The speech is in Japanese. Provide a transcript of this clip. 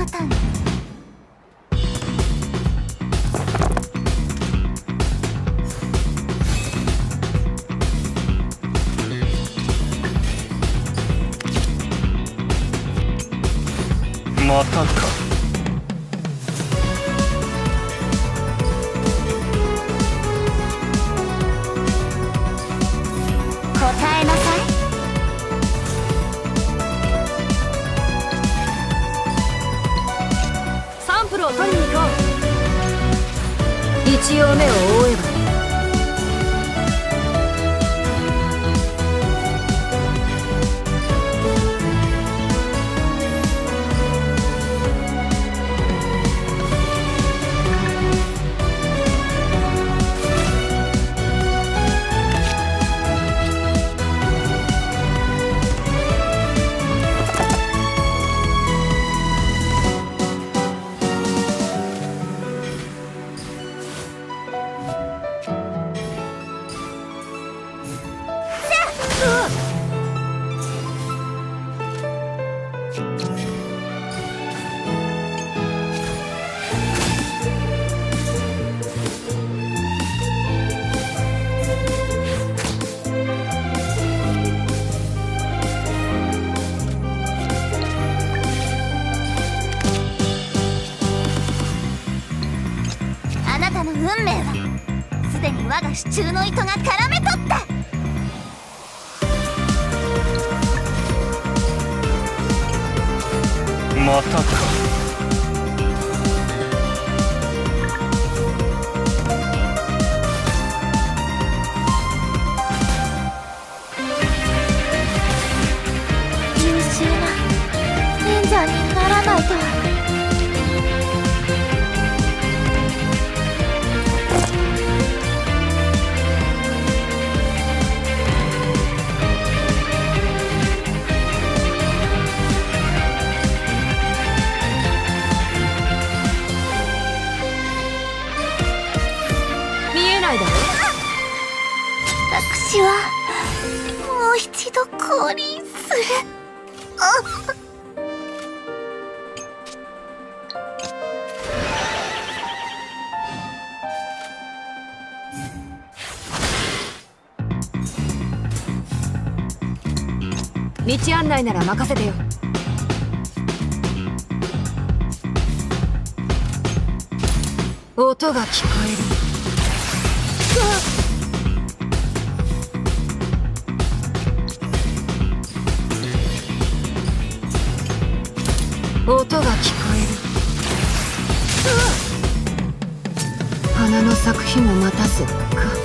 たに。 またか。 答えなさい。 サンプルを取りに行こう。一応目を覆えば。 あなたの運命はすでに我が手中の糸が絡め取った。 またか。 優秀な忍者にならないと。私はもう一度降臨する。 道案内なら任せてよ。音が聞こえる。音が聞こえる。花の咲く日も待たずか。